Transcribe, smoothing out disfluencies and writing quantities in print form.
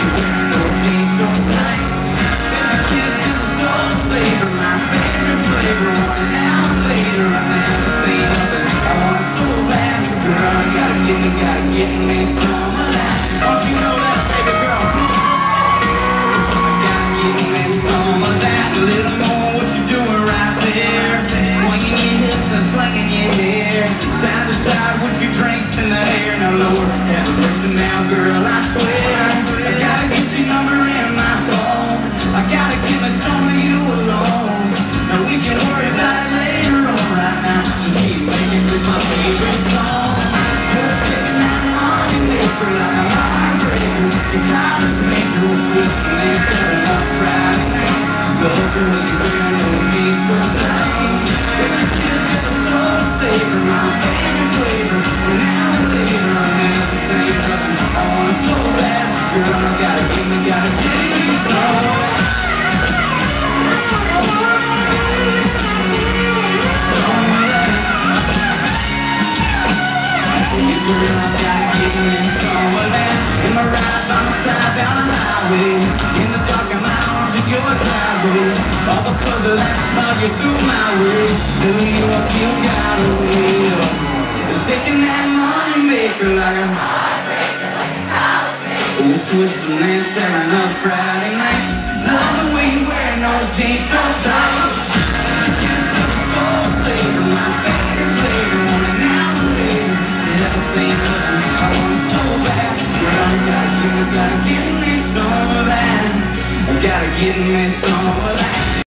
you wearing those jeans so tight. It's a kiss to the soul flavor, my favorite flavor. Want an hour later, I never say nothing. I want it so bad, girl, you gotta get me some of that. Don't you know that, baby girl? I gotta get me some of that. A little more, what you doing right there? Swinging your hips and slinging your hair. Side to side with your drinks in the air. Now lower, and listen now, girl, I swear. I gotta get your number in my phone. I gotta give me some of you alone. Now we can worry about it later on. Right now, just keep making this my favorite song. Just sticking that money maker like a heartbreaker. Your collar's major was twisting and tearing up Friday nights. Love the way you wear those jeans so tight. It's a kiss of the soul flavor, my favorite flavor. An hour later, I never say nothing. I want it so bad, girl, I gotta give me some. Girl, I gotta give me some of that. In my ride by my side down the highway, in the dark of my arms in your driveway. All because of that smile you threw my way. New York, you got away. Shaking that money maker like a heartbreaker, like a heartbreaker. Who's twisting and tearing up Friday nights. Love the way you wearing those jeans so tight.